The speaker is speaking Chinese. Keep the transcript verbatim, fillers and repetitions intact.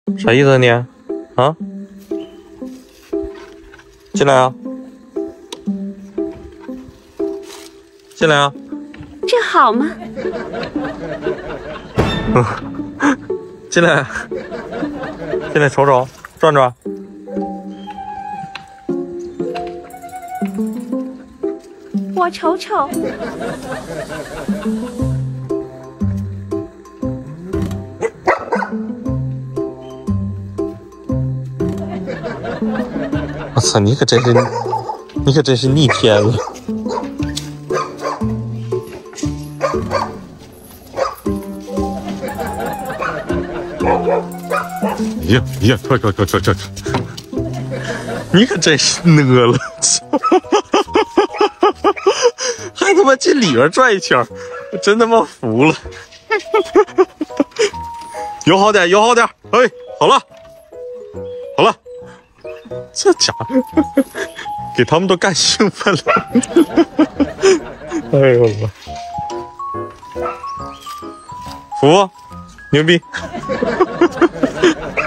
啥意思啊你？啊？进来啊！进来啊！ 这好吗？ 嗯，进来，进来瞅瞅，转转。 我瞅瞅。 我操，你可真是，你可真是逆天了。哎呀哎呀，快快快快快！你可真是呢了，还他妈进里边转一圈，我真他妈服了。友好点，友好点，哎，好了，好了，这家伙给他们都干兴奋了。哎呦我，服，牛逼。